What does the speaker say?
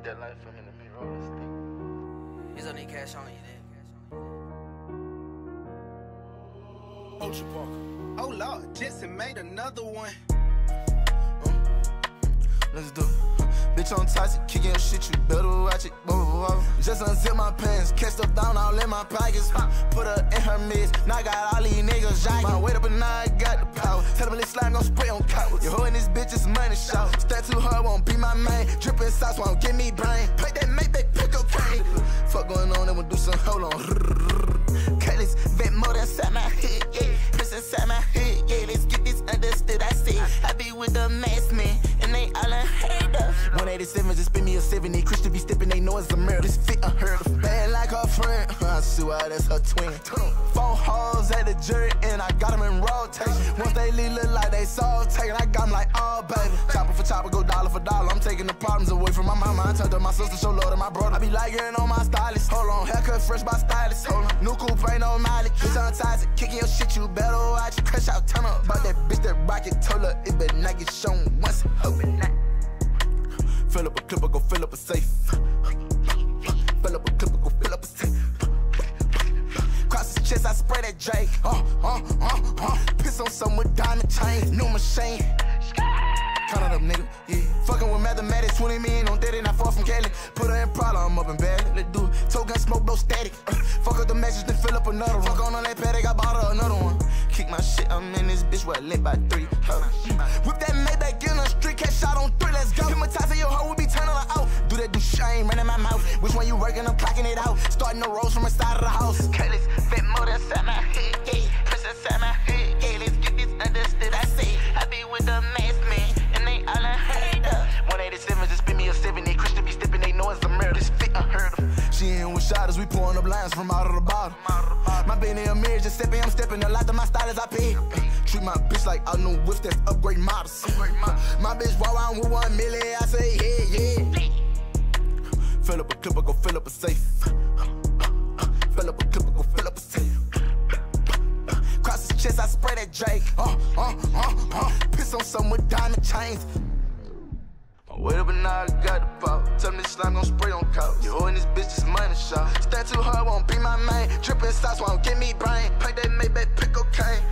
Take that life from me, let me roll this thing. He's only cash on you then. Watermark. Oh Lord, Jesse made another one. Let's do it. Bitch on toxic, kicking your shit, you better watch it. Just unzip my pants, catch stuff down all in my pockets. Put her in her midst, now I got all these niggas jocking. My weight up and now I got the power. Tell them this slime gon' spray on cowards. You holding this bitch, it's money shot. Stand too hard, won't be my main. Drippin' sauce won't give me brain. Pay that make that pick cocaine. Fuck going on, then we'll do some, hold on. Cutlass, vent more than inside my hood, yeah. Press inside my hood, yeah. Let's get this understood, I see. I be with the mask man, and they all unheard of. 187, just spin me a 70. Christian be stepping, they know it's a murder. This fit unheard of. Bad like her friend, I see why that's her twin. 4 hoes at the jury, and I got them in rotation. Once they leave, look like they soul taken. I got them like, oh baby. Chopper for chopper, go dollar for dollar. I'm taking the problems away from my mama. I turned to my sister, show love to my brother. I be liking on my stylist. Hold on, haircut fresh by stylist. Hold on, new coupe ain't no mileage. Bitch on toxic, kicking your shit, you better watch it. Crash out, turn up. About that bitch that rocket, told her it better not get shown once. Hoping not. Fill up a clip, go fill up a safe. Fill up a clip, go fill up a safe. Cross his chest, I spray that Drake. Piss on something with diamond chains. New machine. Count it up, nigga. Yeah. Fucking with mathematics, 20 million on 30, not far from Cali. Put her in problem, I'm up in bed. Let's do it. Toe gun smoke, no static. Fuck up the message, then fill up another one. Fuck on that paddock, I bought her another one. Kick my shit, I'm in this bitch where I lit by 3. Whip that Maybach in the street, catch shot on 3, let's go. Hypnotizing your hoe, we be turning her out. Do that, do shit, I ain't running my mouth. Which one you working, I'm clocking it out. Starting the rolls from the side of the house. Cutlass, fit more than inside my hood, yeah. Press inside my hood, yeah. Let's get this understood, I say. I be with the mask man, and they all unheard of. 187, just spin me a 70. Christian be stepping, they know it's a murder. This fit unheard of. She in with shotters, we pouring up lines from out of the bottle. My Benny a mirror, just stepping, I'm stepping. A lot of my stylers I pay. Treat my bitch like I know whips, that's upgrade models. My bitch walk around with 1 million, I say yeah. Fill up a clip, go fill up a safe. Fill up a clip, go fill up a safe. Cross his chest, I spray that Drake. Piss on something with diamond chains. My weight up and now I got the power. Tell me this slime gon' spray on cowards. You holding this bitch, this money shot. Stand too hard, won't be my main. Drippin' sauce won't give me brain. Pay that Maybach, pick cocaine.